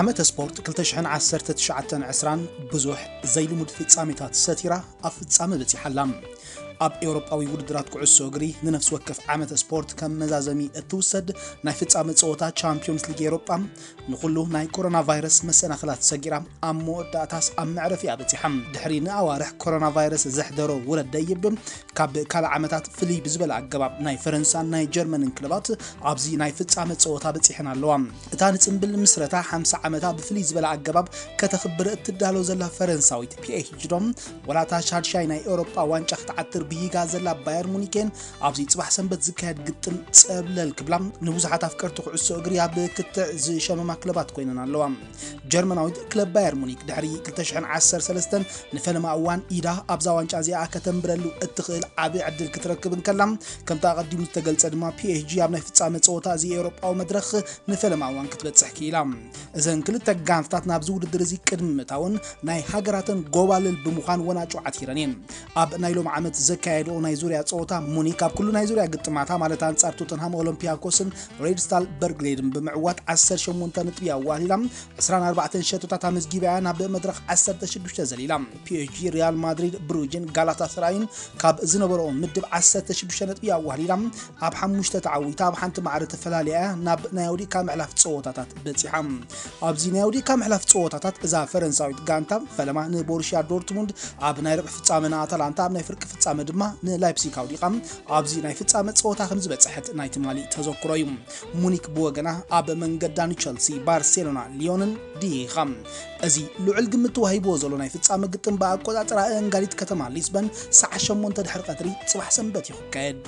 عامة سبورت كلتشحن عسرت تشعتن عسران بزوح زي المدفع ساميتات ستيرة أفت سامي بتي حلام أب أوروباوي ودرات كعسو غري ننفس وقف عامة سبورت كم مزازمي التوسد نايفت سامي صوتا تشامبيونز ليج أوروبا نقولو ناي كورونا فيروس مسنا خلات سجيرة أمو داتاس أم معرفي أبتي حم دحرينا أوارح كورونا فيروس زحدرو ولد دايب كاب كلا عامتات فلي بزبل عقباب ناي فرنسا ناي جرمن انكلبات عبزي نايفت سامي صوتا بتي حنا اللوام تانت انبل مسرتا 5 عامتات بفلي زبل عقباب كتخبر التدالو زلا فرنساويت بي اتش جدوم ولا تاشاد شاي ناي أوروبا وانشخ تعتر بيغا زلا باير مونيكين عبزي صباح سنبت زكاد قطم صبلل كبلام نبوزحات افكرتو قعسو اغري اب كتع زي شمما كلبات كوينن اللوام جرمناويت كلب باير مونيك دحري كلتشحن 10 نفلما اوان ايدا ابزا وانچا زيا كتمبرلو اتخيل عبي عدل كتركبن كلام كم تقدم تገልጸ دما بي اتش جي ابنا فصامه صوتا زي اوروباو مدرخ نفلما اوان كتبصح كيلام اذن كلتا غانفتات ناب زود درزي قدمتاون ناي هاجراتن غوبالل بمخان وناچو عتيرنين اب نايلوم عامت زكايدو ناي زوريا صوتا مونيك اب كل ناي زوريا غطماتا مالت انصار توتنهام اولمبياكوسن ريد ستال برغليدن بمعوات 18 نطبيا واهيلام 24 شتوتا تمزغيبا ناب مدرخ 16 زليلام بي اتش جي ريال مدريد بروجين غالاتا سراين كاب زنبرو مدب 16 نطبيا واهيلام اب 5 تعويتا بحنت معرت فلاليا ناب نايودي كامعلاف صوتاتات بصيحام ابزي نايودي كامعلاف صوتاتات اذا فرنساويت غانتا فلما نبورشيا دورتموند اب ناي ربح فصامنا اتلانتا ناي فرق فصامه دما لايبسي كاوديقام ابزي ناي فصامه صوتا خمز بصحت ناي تمالي تذكرويم مونيك بوغنا اب منغدان تشيلسي بارسلونا ليونن ديخم ازي لعل قمت وهيبو زلو ناي فصامه قطن باقوطاطرا انغاليت كتما ليسبن ساعه 8 دحر قدري صباح سنبت يخكايد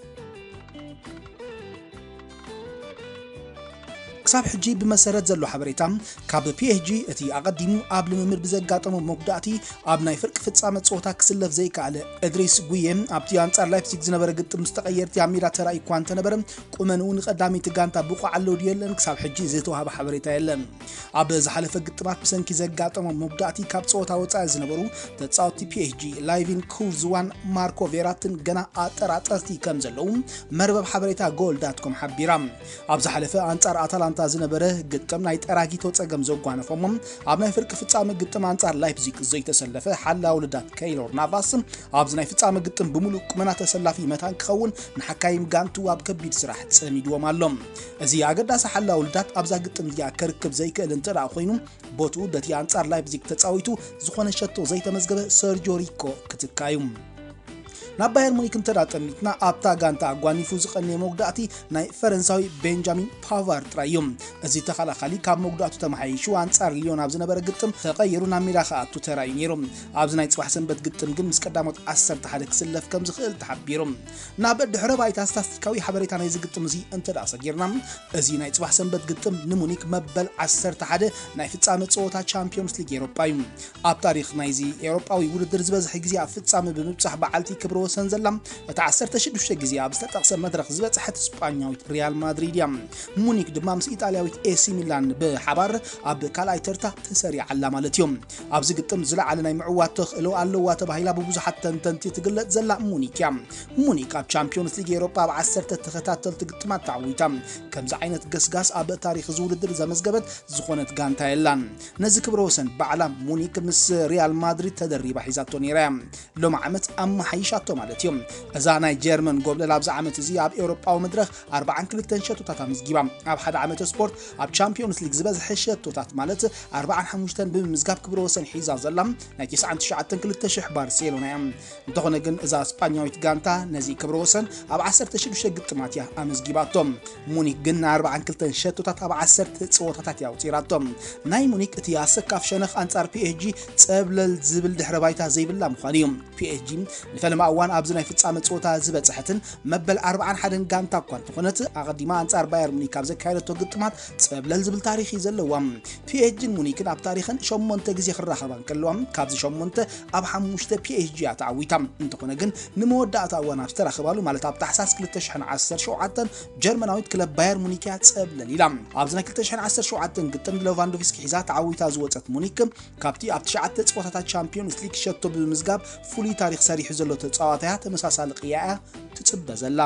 كساب حجي بمسارات زلو حبريتام كاب بي اتش جي اتي اقدمو اب لممر بزغاطمو مقداتي اب ناي فرق فصامه صوتا كسلف زي كاله ادريس غويم ابتي انصار لايبزيج زنبره قطم مستقيرت ياميرا تراي كوانت نبرم قمنون قدامي تغانتا بقو علو ديلن كساب حجي زيتو هاب حبريتا يلن اب زحلف قطمات بسنكي زغاطمو مقداتي كاب صوتا وصا زنبرو تصاوتي بي اتش جي لايفين كورز وان ماركو فيراتن غنا اطراطرتي كم زلو مربب حبريتا جول.com حبيرام اب زحلف انصار اتلانتا زنبره قطم ناي طراغيتو صقم زغوانفوم اب ناي فرق فصامه قطم انصار لايبزيج زي تسلفه حلا ولدات كايلور نافاس اب ناي فصامه قطم بملو قمنا تسلافي متان كخون نحكايم غانتو اب كبيد سراح تصميدو مالهم ازي اغداس حلا ولدات ابزا قطم يا كركب زي كل انطرا خوينو بوتو دتي انصار لايبزيج تصاويتو زخونه شتو زي تمزغبه سيرجوريكو كتكايم نا باير مونيك انتراطميتنا ابتا غانتا غوانيفو زقني موغداتي ناي فرنساوي بنجامين بافار ترايوم ازي تخالاخالي كاب موغداتو تمحيشو انصار ليون ابز نبر غطم تقيرونا ميراخاتو تراينيروم ابز ناي صباح سنبت غطم ግን ምስ ቀዳሞት 10 ሓደ ክስለፍ ከም ዝኽእል ተሓቢሮም ናብ ድሕረ ባይታ ስታቲስቲካዊ ሓበሬታ ናይ ዝግጥም እዚ እንተዳ ሰጊርና እዚ ናይ ጽባሕ ሰንበት ግጥም ንሙኒክ መበል 11 ናይ ፍጻመ ጾታ ቻምፒዮንስ ሊግ ኤውሮጳ እዩ ኣብ ታሪኽ ናይዚ ኤውሮጳዊ ውድድር ዝበዝሕ ግዜ ኣብ ፍጻመ ብምብጻሕ በዓልቲ ክብሮ ወሰን ዘላም እቲ 16 ግዜ ኣብ ዝተጠቕሰ መድረኽ ዝበጽሐት እስጳኛዊት ሪያል ማድሪድ ያ ሙኒክ ድማ ምስ ኢጣልያዊት ኤሲ ሚላን ብሓባር ኣብ ካልኣይ ተርታ ተሰሪዓላ ማለት እዮም ኣብዚ ግጥም ዝለዓለ ናይ ምዕዋት ተኽእሎ ኣለዋ ተባሂላ ብብዙሓት ተንተንቲ ትግለጽ ዘላ ሙኒክ ያ ሙኒክ ኣብ ቻምፒዮንስ ሊግ ኤውሮጳ ኣብ 10 ተኸታተልቲ ግጥማት ተዓዊታ ከምዚ ዓይነት ገስጋስ ኣብ ታሪኽ ዝውድድር ዘመዝገበት ዝኾነት ጋንታ የላን ነዚ ክብረ ወሰን በዓላ ሙኒክ ምስ ሪያል ማድሪድ ተደሪባ ሒዛቶ ነይራ ሎም ዓመት ኣማሓይሻቶ ማለት እዮም እዛ ናይ ጀርመን ጎብለል ኣብዛ ዓመት እዚ ኣብ ኤውሮጳዊ መድረኽ 42 ሸቶታት ኣመዝጊባ ኣብ ሓደ ዓመት ስፖርት ኣብ ቻምፒዮንስ ሊግ ዝበዝሐ ሸቶታት ማለት 45 ብምዝጋብ ክብረ ወሰን ሒዛ ዘላ ናይ 99 ባርሴሎና ያ እንተኾነ ግን እዛ እስጳኛዊት ጋንታ ነዚ ክብረ ወሰን ኣብ 16 ግጥማት ያ ኣመዝጊባቶም ሙኒክ ግን 42 ሸቶታት ኣብ 10 ጽወታታት ያውፂራቶም ናይ ሙኒክ እቲ ኣሰካፍ ሸነኽ አንጻር ፒኤስጂ ጸብለል ዝብል ድሕረ ባይታ ዘይብላ ምዃኑ እዩ ፒኤስጂ ንፈለማ እዋን ኣብዚ ናይ ፍጻመ ጾታ ዝበጽሐትን መበል 41 ጋንታ እኳ እንተኾነት ኣቐዲማ አንጻር ባየር ሙኒክ ኣብ ዘካየደቶ ግጥማት ጸብለል ዝብል ታሪኽ ዘለዋ ፒኤስጂ ሙኒክን ኣብ ታሪኽን 8 ግዜ ክራኸባን ከለዋም ካብዚ 8 ኣብ 5 ፒኤስጂ ኣታዊታ እንተኾነ ግን ንመወዳእታ እዋን ኣብ ዝተራኸባሉ ማለት ኣብ ታሕሳስ 2017 ጀርመናዊት ክለብ ባየር ሙኒክ ጸብለል ኢላ ኣብዚ ናይ 2017 ግጥም ሌቫንዶቭስኪ ሒዛ ተዓዊታ ዝወፀት ሙኒክ ካብቲ ኣብ 9 ጽወታታት ቻምፒዮንስ ሊግ ሸቶ ብምዝጋብ ፍሉይ ታሪኽ ሰሪሑ ዘሎ ተጻዋታያ ተመሳሳሊ ቅያኣ ትጽበ ዘላ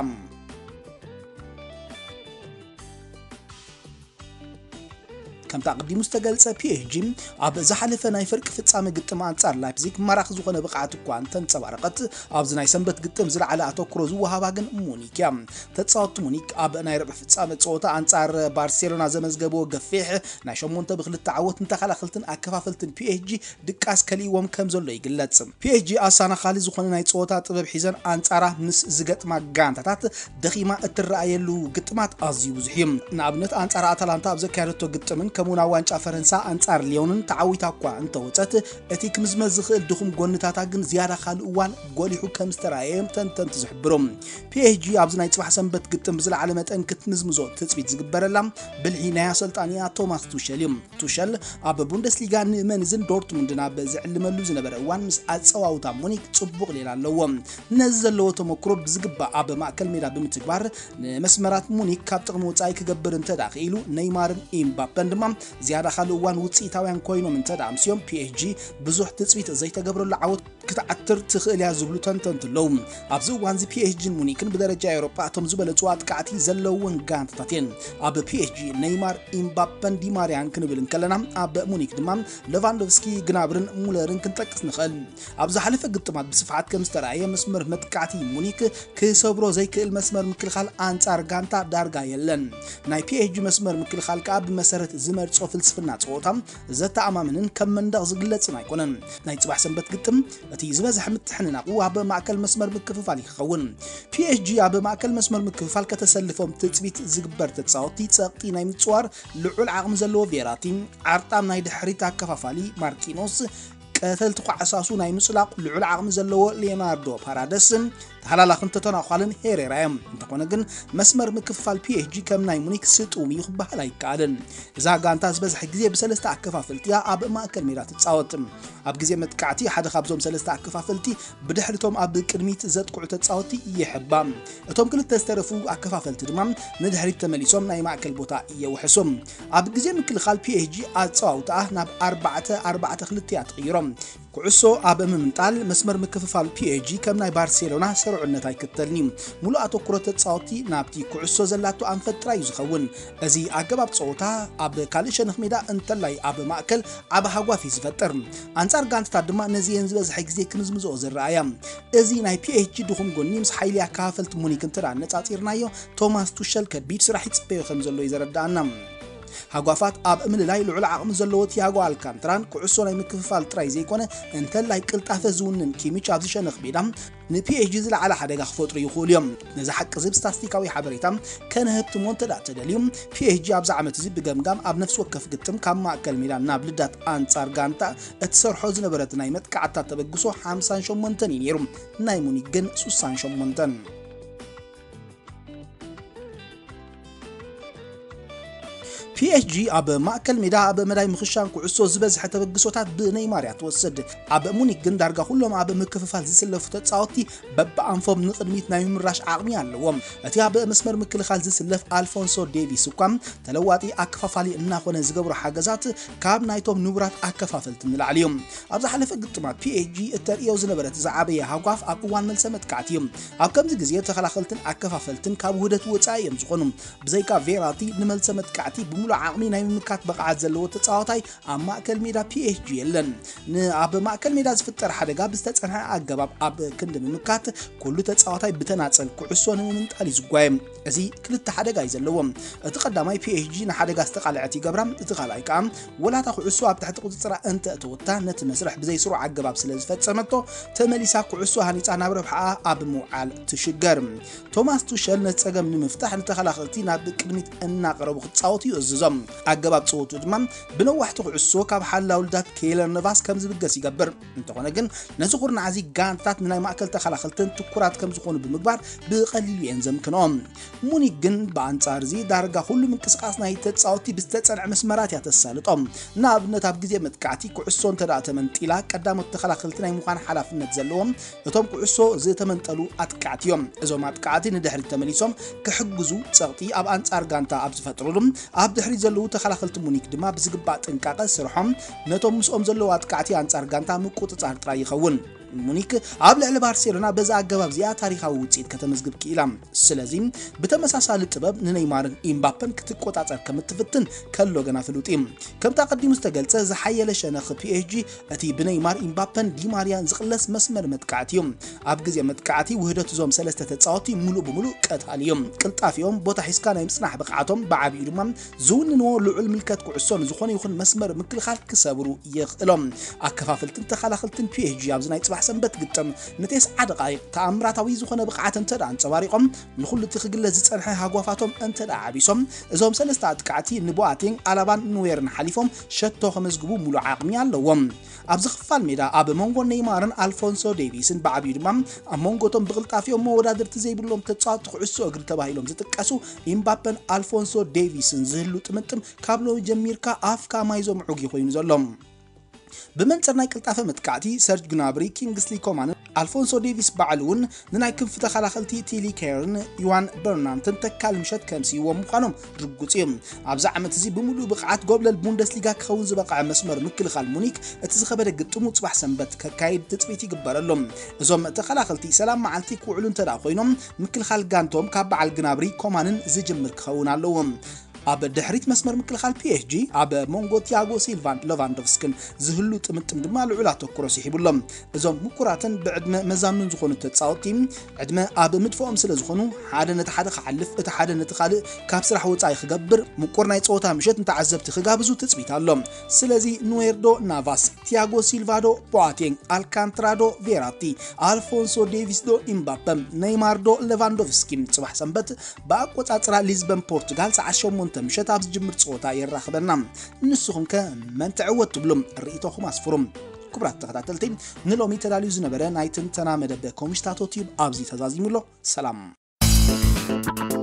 كم تقدم مستقلص PSG اب زحلفه ناي فرق فصام ግጥም አንጻር ላይፕዚግ ማራኽ ዝኾነ ብቕዓት እኳ ተንጸባረቐት ኣብዚ ናይ ሰንበት ግጥም ዝለዓለ ኣተኩሮ ዝወሃባ ግን ሙኒክ እያ ተጻወት ሙኒክ ኣብ ናይ ረብዕ ፍጻመ ጸወታ አንጻር ባርሴሎና ዘመዝገቦ ገፊሕ ናይ 8 ብ2 ዓወት እንተኸላኸልትን ኣከፋፈልትን PSG ድቃስ ከሊዎም ከም ዘሎ ይግለጽ PSG ኣሳና ኻሊ ዝኾነ ናይ ጸወታ ጥበብ ሒዘን አንጻራ ምስ ዝገጥማ ጋንታታት ደኺማ እትረኣየሉ ግጥማት ኣዝዩ ብዙሕ እዩ ንኣብነት አንጻር ኣታላንታ ኣብ ዘካየደቶ ግጥምን ከምኡና ዋንጫ ፈረንሳ አንጻር ሊዮንን ተዓዊታ እኳ እንተወፀት እቲ ክምዝመዝ ዝኽእል ድኹም ጎንታታ ግን ዝያዳ ካልእ እዋን ጎሊሑ ከም ዝተረኣየ ተንተንቲ ዝሕብሮም PSG ኣብዚ ናይ ጽባሕ ሰንበት ግጥም ብዝለዓለ መጠን ክትምዝምዞ ትጽቢት ዝግበረላ ብልሒ ናይ ኣሰልጣኒያ ቶማስ ቱሸል ኣብ ቡንደስሊጋ ንመንዝን ዶርትሙንድና በዝዕልመሉ ዝነበረ እዋን ምስ ኣጸዋውታ ሙኒክ ጽቡቕ ሌላ ኣለዎ ነዚ ዘለዎ ተመክሮ ብዝግባእ ኣብ ማእከል ሜዳ ብምትግባር ንመስመራት ሙኒክ ካብ ጥቕሚ ወጻኢ ክገብር እንተዳኺሉ ኔይማርን ኤምባፔን ድማ ዝያዳ ካልእ እዋን ውጽኢታውያን ኮይኖም እንተዳምስዮም PSG ብዙሕ ትጽቢት ዘይተገብረሉ ዓወት ክትዓትር ትኽእል ያ ዝብሉ ተንተንትለው ኣብዚ እዋን ዚ PSG ሙኒክን ብደረጃ ኤውሮጳ እቶም ዝበለጹ ኣጥቃዕቲ ዘለውን ጋንታታትን ኣብ PSG ኔይማር ኤምባፔን ዲማሪያን ክንብል እንከለና ኣብ ሙኒክ ድማ ሌቫንዶቭስኪ ግናብርን ሙለርን ክንጠቅስ ንኽእል ኣብ ዝሓለፈ ግጥማት ብስፍሓት ከም ዝተረኣየ መስመር መጥቃዕቲ ሙኒክ ክሰብሮ ዘይክእል መስመር ምክልኻል አንጻር ጋንታ ዳርጋ የለን ናይ PSG መስመር ምክልኻል ከኣ ብመሰረት ዝመርጾ ፍልስፍና ጸወታ ዘተኣማምንን ከም መንደቕ ዝግለጽን ኣይኮነን ናይ ጽባሕ ሰንበት ግጥም እቲ ዝበዝሕ ምትሕንናቑ ኣብ ማእከል መስመር ምክፍፋል ይኸውን PSG ኣብ ማእከል መስመር ምክፍፋል ከተሰልፎም ትጽቢት ዝግበር ተጻወቲ ጸቕጢ ናይ ምጽዋር ልዑል ዓቕሚ ዘለዎ ቬራቲ ዓርጣም ናይ ድሕሪት ኣከፋፋሊ ማርኪኖስ ቀተልቲ ኳዕሳሱ ናይ ምጽላቕ ልዑል ዓቕሚ ዘለዎ ሊዮናርዶ ፓራደስ ተሓላላኽን ተተናኻልን ሄሬራም እንተኾነ ግን መስመር ምክፍፋል PSG ከም ናይ ሙኒክ ስጡም ይኽበሃል ኣይከኣልን እዛ ጋንታ ዝበዝሕ ግዜ ብሰለስተ ኣከፋፈልቲ ኣብ ማእከል ሜዳ ትጻወት ኣብ ግዜ መጥቃዕቲ ሓደ ካብዞም ሰለስተ ኣከፋፈልቲ ብድሕሪቶም ኣብ ቅድሚት ዘጥቅዑ ተጻወቲ ይሕባ እቶም ክልተ ዝተረፉ ኣከፋፈልቲ ድማ ንድሕሪት ተመሊሶም ናይ ማእከል ቦታ ይውሕሶም ኣብ ግዜ ምክልኻል PSG ኣጸዋውታ ናብ 4-4-2 ተቐይሮም ኩዕሶ ኣብ ምምንጣል መስመር ምክፍፋል PSG ከም ናይ ባርሴሎና ስርዑነት ኣይከተልኒ ሙሉ ኣተኩሮ ተጻወቲ ናብቲ ኩዕሶ ዘላቱ አንፈጥራ ይዝኸውን እዚ ኣገባብ ጸወታ ኣብ ካልእ ሸነኽ ሜዳ እንተላይ ኣብ ማእከል ኣብ ሃጓፊ ዝፈጥር አንጻር ጋንታታት ድማ ነዚየን ዝበዝሕ ግዜ ክምዝምዝኦ ዝረኣያ እዚ ናይ PSG ድኹም ጎኒ ምስ ሓይሊ ኣከፋፈልቲ ሙኒክ እንተዳ ነጻጺርናዮ ቶማስ ቱሸል ከቢድ ስራሕ ይጽበዮ ከም ዘሎ ይዘረዳእና ሃጓፋት ኣብ እምልላይ ልዑል ዓቕሚ ዘለዎ ቲያጎ አልካንትራን ኩዕሶ ናይ ምክፍፋል ጥራይ ዘይኮነ እንተላይ ቅልጣፈ ዝውንን ኪሚች ኣብ ዝሸነኽ ሜዳ ንPSG ዝለዓለ ሓደጋ ክፈጥሩ ይኽእሉ እዮም ነዚ ሓቂ ዝብ ስታስቲካዊ ሓበሬታ ከነህብትሞ ተዳተደልዮም PSG ኣብዚ ዓመት እዚ ብገምጋም ኣብ ነፍሲ ወከፍ ግጥም ካብ ማእከል ሜዳ ናብ ልዳት አንጻር ጋንታ እትሰርሖ ዝነበረት ናይ መጥቃዕታት ተበግሶ 58 እዩ ነይሩ ናይ ሙኒክ ግን 68 PSG ኣብ ማእከል ሜዳ ኣብ መዳይ ምኽሻን ኩዕሶ ዝበዝሕ ተበግሶታት ብኔይማር ትወሰድ ኣብ ሙኒክ ግን ዳርጋ ሁሎም ኣብ ምክፍፋል ዝስለፉ ተጻወቲ በብኣንፎም ንቅድሚት ናይ ምራሽ ዓቕሚ ኣለዎም እቲ ኣብ መስመር ምክልኻል ዝስለፍ አልፎንሶ ዴቪስ እኳ ተለዋጢ ኣከፋፋሊ እናኾነ ዝገብሩ ሓገዛት ካብ ናይቶም ንቡራት ኣከፋፈልቲ ንላዕልዮም ኣብ ዝሓለፈ ግጥማት PSG እተርእዮ ዝነበረት ዝዓበየ ሃጓፍ ኣብ እዋን መልሰ መጥቃዕቲ እዮም ኣብ ከምዚ ግዜ ተኸላኸልትን ኣከፋፈልትን ካብ ውህደት ወጻኢ እዮም ዝኾኑ ብዘይካ ቬራቲ ንመልሰ መጥቃዕቲ ዓቕሚ ናይ ምምካት በቕዓት ዘለዎ ተጻዋታይ ኣብ ማእከል ሜዳ PSG የለን ኣብ ማእከል ሜዳ ዝፍጠር ሓደጋ ብዝተጸንሐ ኣገባብ ኣብ ክንዲ ምምካት ኩሉ ተጻዋታይ ብተናጸል ኩዕሶ ንምምንጣል ይዝጓየም እዚ ክልተ ሓደጋ እዩ ዘለዎም እቲ ቀዳማይ PSG ንሓደጋ ዝተቃልዐት ይገብራ እቲ ካልኣይ ከዓ ወላታ ኩዕሶ ኣብ ትሕቲ ቁጽጽራ እንተ እተወታ ነቲ መስርሕ ብዘይስሩ ኣገባብ ስለ ዝፈጸመቶ ተመሊሳ ኩዕሶ ሃኒጻ ናብ ረብሓ ኣብ ምውዓል ትሽገር ቶማስ ቱሸል ነጸገም ንምፍታሕ ንተኸላኸልቲ ናብ ቅድሚት እናቀረቡ ክጻወቱ ይእዝዞም ኣገባብ ጸወቱ ድማ ብነዋሕቲ ኩዕሶ ካብ ሓላው ልዳት ኬለር ነቫስ ከም ዝብገስ ይገብር እንተኾነ ግን ነዚ ኹርናዓዚ ጋንታታት ናይ ማእከል ተኸላኸልትን ትኩራት ከም ዝኾኑ ብምግባር ብቐሊሉ እየን ዘምክኖም ሙኒክ ግን በአንጻር እዚ ዳርጋ ሁሉ ምንቅስቃስ ናይ ተጻወቲ ብዝተጸንዐ መስመራት ያተሳልጦም ንኣብነት ኣብ ግዜ መጥቃዕቲ ኩዕሶ እንተዳኣ ተመንጢላ ቀዳሞት ተኸላኸልቲ ናይ ምዃን ሓላፍነት ዘለዎም እቶም ኩዕሶ ዝተመንጠሉ ኣጥቃዕቲ እዮም እዞም ኣጥቃዕቲ ንድሕሪት ተመሊሶም ክሕግዙ ጸቕጢ ኣብ አንጻር ጋንታ ኣብ ዝፈጥሩሉ ኣብ ድሕሪት ዘለዉ ተኸላኸልቲ ሙኒክ ድማ ብዝግባእ ጥንቃቐ ስርሖም ነቶም ምስኦም ዘለዉ ኣጥቃዕቲ አንጻር ጋንታ ምቁጽጻር ጥራይ ይኸውን ሙኒክ ኣብ ልዕሊ ባርሴሎና በዛ ኣገባብ ዚኣ ታሪኻዊ ውጽኢት ከተመዝግብ ክኢላ ስለዚህ ብተመሳሳሊ ጥበብ ንኔይማርን ኢምባፔን ክትቆጻጸር ከምትፍትን ከሎ ገና ፍሉጥ ከም ተቀዲሙ ዝተገልጸ ዝሓየለ ሸነኽ PSG እቲ ብኔይማር ኢምባፔን ዲማርያን ዝቕለስ መስመር መጥቃዕቲ እዮም ኣብ ግዜ መጥቃዕቲ ውህደት ዞም ሰለስተ ተጻወቲ ሙሉእ ብሙሉእ ቀታሊ እዮም ቅልጣፊኦም ቦታ ሒስካ ናይ ምጽናሕ ብቕዓቶም ብዓብዩ ድማ ዝውንንዎ ልዑል ምልከት ኩዕሶን ዝኾነ ይኹን መስመር ምክልኻል ክሰብሩ ይኽእሎም ኣከፋፈልትን ተኸላኸልትን PSG ኣብ ዝናይ ጽባሕ ሰንበት ግጥም ነቴስ ዓደቃይቕ ተኣምራታዊ ዝኾነ ብቕዓት እንተዳ አንጸባሪቆም ንኹሉ እቲ ክግለጽ ዝጸንሐ ሃጓፋቶም እንተዳ ዓቢሶም እዞም ሰለስተ ኣጥቃዕቲ ንቦኣቴንግ ኣላባን ኑዌርን ሓሊፎም ሸቶ ከመዝግቡ ሙሉእ ዓቕሚ ኣለዎም ኣብ ዝኽፋል ሜዳ ኣብ መንጎ ኔይማርን አልፎንሶ ዴቪስን ብዓብዩ ድማ ኣብ መንጎቶም ብቕልጣፊኦም መወዳድርቲ ዘይብሎም ተጻዋቲ ኩዕሶ እግሪ ተባሂሎም ዝጥቀሱ ኢምባፔን አልፎንሶ ዴቪስን ዝህሉ ጥምጥም ካብ ሎ ጀሚርካ ኣፍካ ማይ ዘምዑጊ ኮይኑ ዘሎም بمنصر ناي قلطافه متكعتي سيرج غنابري كينغسلي كومان الفونسو ديفيس بعلون ناي كنف تخلاخلتي تيلي كيرن يوان برنانتن تكال مشت كمسي ومخانم رغوصيم ابز عمت زي بمولو بقعات قبل البوندسليغا كخون زبقع مسمر مكلخال مونيك اتزخبد غطمو صباح سنبت كايد تطبيتي يغبرلهم ازوم تخلاخلتي سلام معلتي كوعلون تدا خوينم مكلخال غانتوم كابعل غنابري كومانن زجمر كخون علوهم اب دحريت مسمر مكلخال PSG اب مونغو تياغو سيلفان لوفاندوفسكن زهلو طمطم دما لعلاتو كروس يحبلهم ازوم مكراتن بعدما مزامن زخونو تتصاوتيم عدما اب مدفوم سلا زخونو حاده نت حاده خحلف ات حاده نت خالق كاب سراح وصاي خغبر مقرناي صوتا مشت نتا عزبت خغابزو تصبيتالهم سلازي نويردو نافاس تياغو سيلفادو بواتين الكانترادو فيراتي الفونسو ديفيس دو امبابم نيمار دو ليفاندوفسكي صباح سنبت باقوصاصرا ليزبن بورتغال ساعشوم تمشت ابز جمر صوتا يراخبنا نسخم كمن تعودت بلوم ريتوخم اسفرم كبرات تخاتلتين نلومي تداليو زنبره نايتن تنا مدبكم شتاتو تيب ابزي تزازيمولو سلام